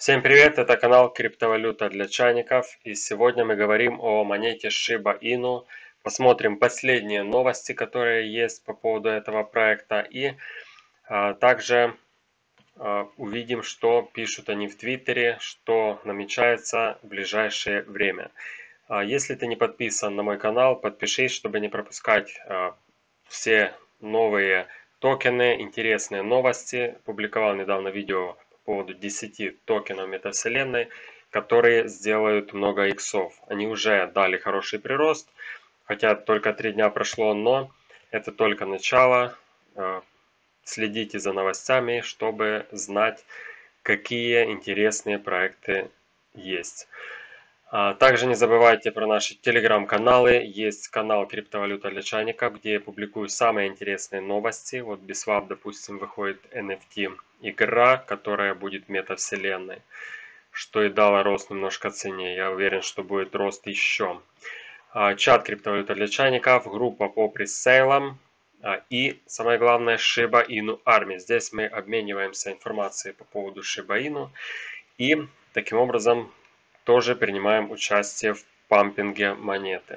Всем привет, это канал Криптовалюта для чайников, и сегодня мы говорим о монете Shiba Inu, посмотрим последние новости, которые есть по поводу этого проекта, и также увидим, что пишут они в Твиттере, что намечается в ближайшее время. Если ты не подписан на мой канал, подпишись, чтобы не пропускать все новые токены, интересные новости. Публиковал недавно видео по поводу 10 токенов метавселенной, которые сделают много иксов. Они уже дали хороший прирост, хотя только 3 дня прошло, но это только начало. Следите за новостями, чтобы знать, какие интересные проекты есть. Также не забывайте про наши телеграм-каналы. Есть канал Криптовалюта для чайников, где я публикую самые интересные новости. Вот Biswap, допустим, выходит NFT игра, которая будет в метавселенной, что и дало рост немножко цене. Я уверен, что будет рост еще. Чат Криптовалюта для чайников, группа по пресейлам и, самое главное, Shiba Inu Army. Здесь мы обмениваемся информацией по поводу Shiba Inu и таким образом тоже принимаем участие в пампинге монеты.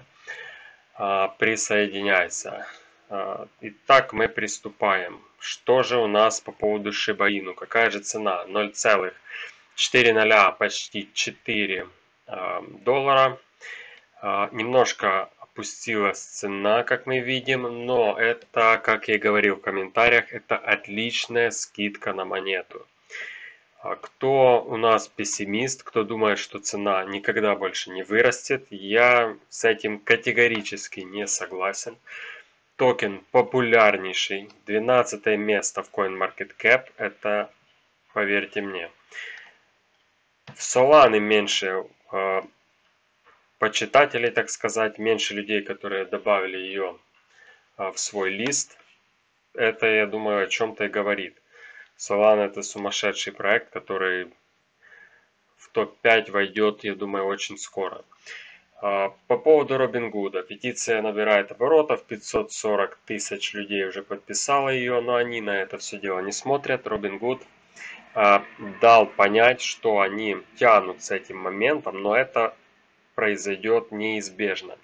Присоединяйся. Итак, мы приступаем. Что же у нас по поводу Shiba Inu? Какая же цена? 0,40, почти 4 доллара. Немножко опустилась цена, как мы видим, но это, как я и говорил в комментариях, это отличная скидка на монету. Кто у нас пессимист, кто думает, что цена никогда больше не вырастет, я с этим категорически не согласен. Токен популярнейший, 12 место в CoinMarketCap, это, поверьте мне. В Solana меньше почитателей, так сказать, меньше людей, которые добавили ее в свой лист. Это, я думаю, о чем-то и говорит. Solana это сумасшедший проект, который в топ-5 войдет, я думаю, очень скоро. По поводу Robinhood. Петиция набирает оборотов, 540 тысяч людей уже подписало ее, но они на это все дело не смотрят. Robinhood дал понять, что они тянут с этим моментом, но это произойдет неизбежно.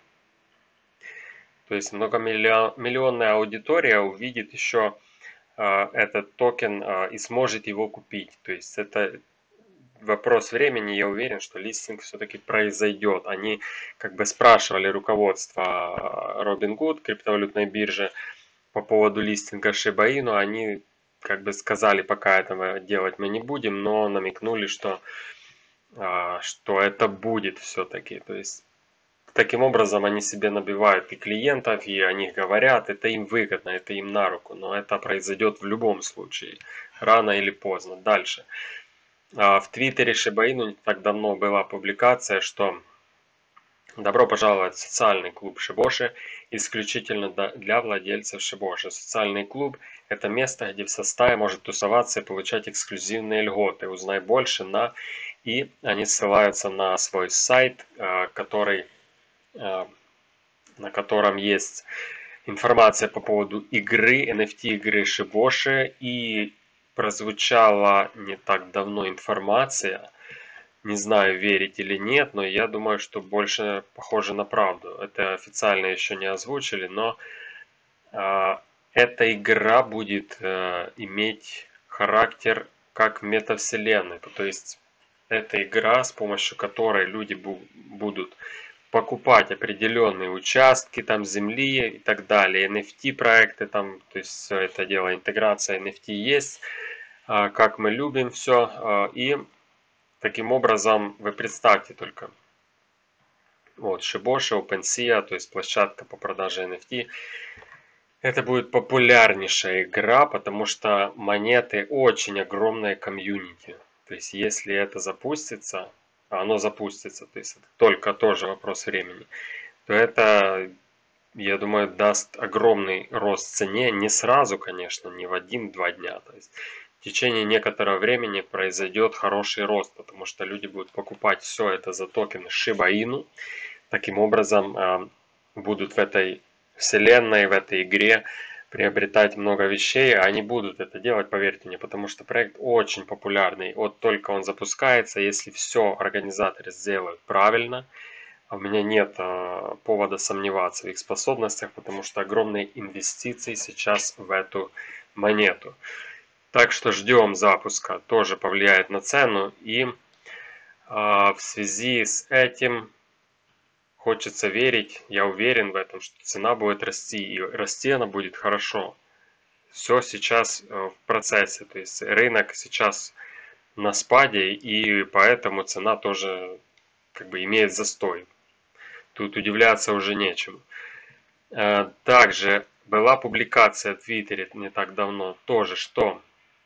То есть многомиллионная аудитория увидит еще этот токен и сможет его купить. То есть это вопрос времени, я уверен, что листинг все-таки произойдет. Они как бы спрашивали руководство Robinhood, криптовалютной биржи, по поводу листинга Shiba Inu. Они как бы сказали, пока этого делать мы не будем, но намекнули, что это будет все-таки. То есть таким образом они себе набивают и клиентов, и о них говорят, это им выгодно, это им на руку, но это произойдет в любом случае, рано или поздно. Дальше. В Твиттере Shiba Inu не так давно была публикация, что добро пожаловать в социальный клуб Шибоши, исключительно для владельцев Шибоши. Социальный клуб – это место, где вся стая может тусоваться и получать эксклюзивные льготы. Узнай больше И они ссылаются на свой сайт, на котором есть информация по поводу игры, NFT игры Шибоши, и прозвучала не так давно информация, не знаю, верить или нет, но я думаю, что больше похоже на правду. Это официально еще не озвучили, но эта игра будет иметь характер как метавселенной. То есть это игра, с помощью которой люди будут покупать определенные участки там земли и так далее, NFT проекты там, то есть все это дело, интеграция NFT есть, как мы любим все, и таким образом вы представьте только, вот Shiboshi, OpenSea, то есть площадка по продаже NFT, это будет популярнейшая игра, потому что монеты очень огромное комьюнити. То есть если это запустится, оно запустится, то есть это только тоже вопрос времени, то это, я думаю, даст огромный рост в цене. Не сразу, конечно, не в 1-2 дня. То есть в течение некоторого времени произойдет хороший рост, потому что люди будут покупать все это за токены Shiba Inu. Таким образом, будут в этой вселенной, в этой игре приобретать много вещей, а они будут это делать, поверьте мне, потому что проект очень популярный. Вот только он запускается, если все организаторы сделают правильно, а у меня нет повода сомневаться в их способностях, потому что огромные инвестиции сейчас в эту монету. Так что ждем запуска, тоже повлияет на цену, и в связи с этим хочется верить, я уверен в этом, что цена будет расти, и расти она будет хорошо. Все сейчас в процессе, то есть рынок сейчас на спаде, и поэтому цена тоже как бы имеет застой. Тут удивляться уже нечему. Также была публикация в Твиттере не так давно тоже, что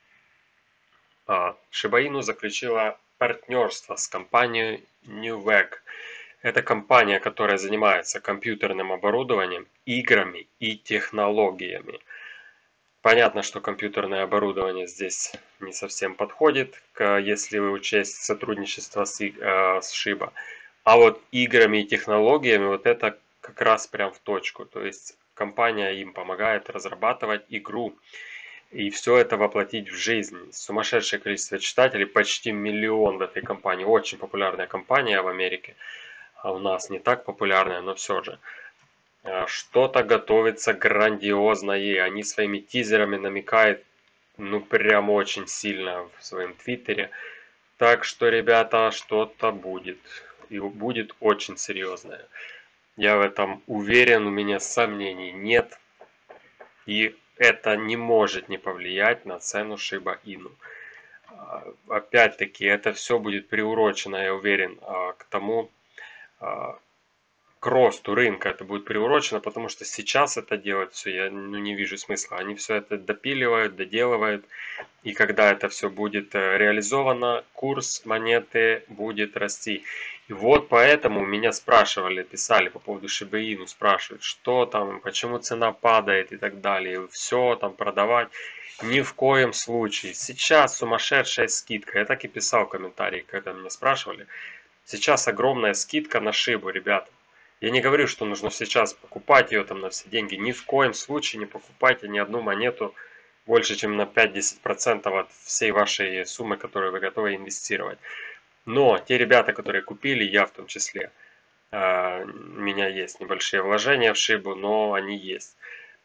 Shiba Inu заключила партнерство с компанией Newegg. Это компания, которая занимается компьютерным оборудованием, играми и технологиями. Понятно, что компьютерное оборудование здесь не совсем подходит, если вы учесть сотрудничество с Shiba. А вот играми и технологиями вот это как раз прям в точку. То есть компания им помогает разрабатывать игру и все это воплотить в жизнь. Сумасшедшее количество читателей, почти 1 миллион в этой компании. Очень популярная компания в Америке. А у нас не так популярная, но все же. Что-то готовится грандиозное. Они своими тизерами намекают, ну прям очень сильно в своем твиттере. Так что, ребята, что-то будет. И будет очень серьезное. Я в этом уверен, у меня сомнений нет. И это не может не повлиять на цену Shiba Inu. Опять-таки, это все будет приурочено, я уверен, к тому, к росту рынка это будет приурочено, потому что сейчас это делать все, я не вижу смысла. Они все это допиливают, доделывают, и когда это все будет реализовано, курс монеты будет расти. И вот поэтому меня спрашивали, писали по поводу Shiba Inu, спрашивают, что там, почему цена падает и так далее, все там продавать. Ни в коем случае. Сейчас сумасшедшая скидка. Я так и писал в комментарии, когда меня спрашивали. Сейчас огромная скидка на Шибу, ребята. Я не говорю, что нужно сейчас покупать ее там на все деньги. Ни в коем случае не покупайте ни одну монету больше, чем на 5-10% от всей вашей суммы, которую вы готовы инвестировать. Но те ребята, которые купили, я в том числе, у меня есть небольшие вложения в Шибу, но они есть,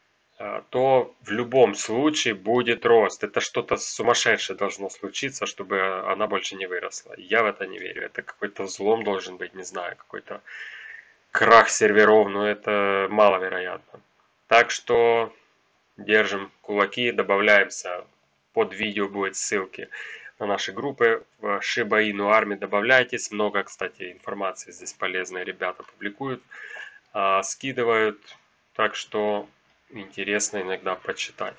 то в любом случае будет рост. Это что-то сумасшедшее должно случиться, чтобы она больше не выросла. Я в это не верю. Это какой-то взлом должен быть, не знаю, какой-то крах серверов, но это маловероятно. Так что держим кулаки, добавляемся. Под видео будет ссылки на наши группы в Shiba Inu Army. Добавляйтесь. Много, кстати, информации здесь полезной ребята публикуют, скидывают. Так что интересно иногда почитать.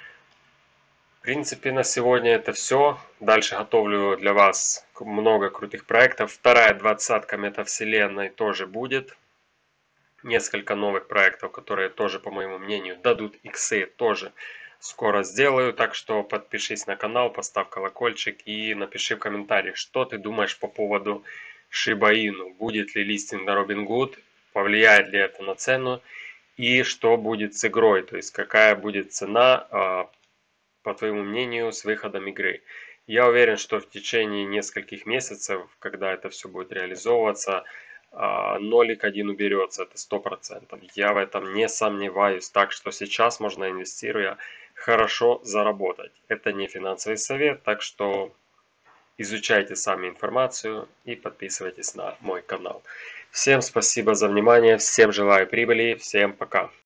В принципе, на сегодня это все. Дальше готовлю для вас много крутых проектов. Вторая двадцатка метавселенной тоже будет. Несколько новых проектов, которые тоже, по моему мнению, дадут иксы, тоже скоро сделаю. Так что подпишись на канал, поставь колокольчик и напиши в комментариях, что ты думаешь по поводу Shiba Inu. Будет ли листинг на Robinhood, повлияет ли это на цену и что будет с игрой, то есть какая будет цена, по твоему мнению, с выходом игры. Я уверен, что в течение нескольких месяцев, когда это все будет реализовываться, нолик один уберется, это 100%. Я в этом не сомневаюсь. Так что сейчас можно, инвестируя, хорошо заработать. Это не финансовый совет, так что изучайте сами информацию и подписывайтесь на мой канал. Всем спасибо за внимание, всем желаю прибыли, всем пока.